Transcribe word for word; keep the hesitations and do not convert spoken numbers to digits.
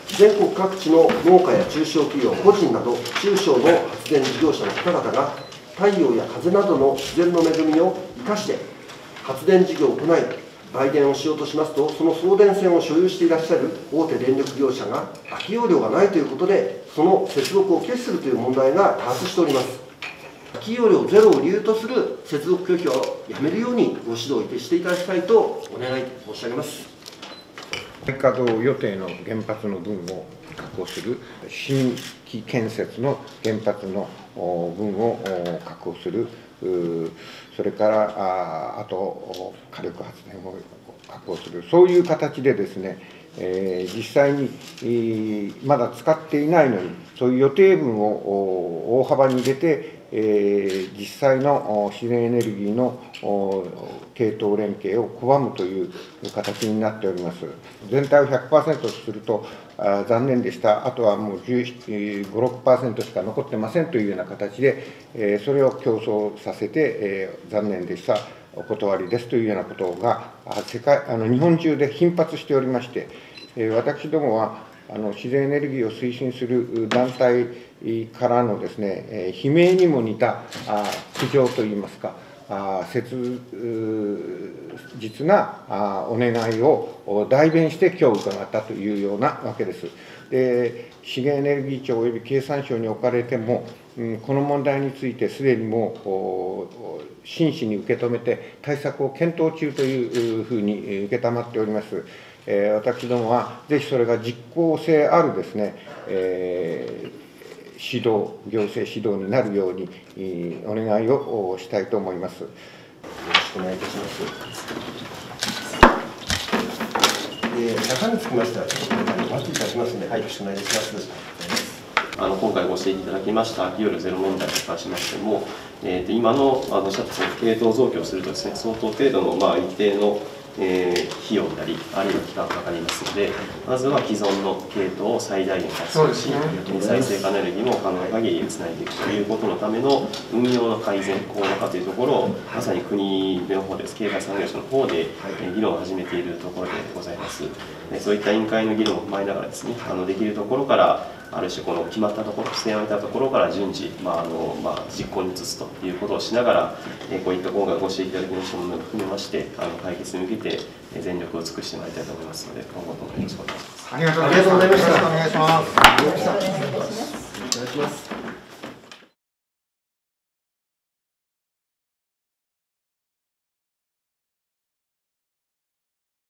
全国各地の農家や中小企業、個人など中小の発電事業者の方々が太陽や風などの自然の恵みを生かして発電事業を行い、売電をしようとしますと、その送電線を所有していらっしゃる大手電力業者が空き容量がないということで、その接続を拒否するという問題が多発しております。空き容量ゼロを理由とする接続拒否をやめるようにご指導していただきたいとお願い申し上げます。 再稼働予定の原発の分を確保する、新規建設の原発の分を確保する、それからああと火力発電を確保する、そういう形でですね、えー、実際に、えー、まだ使っていないのに、そういう予定分を大幅に入れて、えー、実際の自然エネルギーの系統連携を拒むという形になっております。全体を ひゃくパーセント とするとあ残念でした、あとはもうじゅうご、ろくパーセント しか残ってませんというような形で、えー、それを競争させて、えー、残念でした、お断りですというようなことが、世界あの日本中で頻発しておりまして、えー、私どもはあの自然エネルギーを推進する団体からのですね、えー、悲鳴にも似たあ苦情といいますか、あ切実なあお願いを代弁して今日伺ったというようなわけです。で、資源エネルギー庁および経産省におかれても、うん、この問題についてすでにもう真摯に受け止めて対策を検討中というふうに受けたまっております。えー、私どもはぜひそれが実効性あるですね、えー指導、行政指導になるようにお願いをしたいと思います。よろしくお願いいたします。え中につきましては、ちょっとお待ちいたしますので、はい、よろしくお願いいたします。 あの今回ご指摘いただきました空き容量ゼロ問題に関しましても、えー、と今のあの系統増強するとですね、相当程度の、まあ、一定のえー、費用なり、あるいは期間がかかりますので、まずは既存の系統を最大限活用し、再生可能エネルギーも可能な限りつないでいくということのための運用の改善、効果化というところを、まさに国の方です、経済産業省の方で、えー、議論を始めているところでございます。そういった委員会の議論を踏まえながらですね、あのできるところから、ある種この決まったところ、提案を得たところから順次、まああのまあ、実行に移すということをしながら、えこういった今回ご指摘いただきましたものを含めまして、あの解決に向けて全力を尽くしてまいりたいと思いますので、今後ともよろしくお願いします。 ありがとうございました。 よろしくお願いします。 お願いします。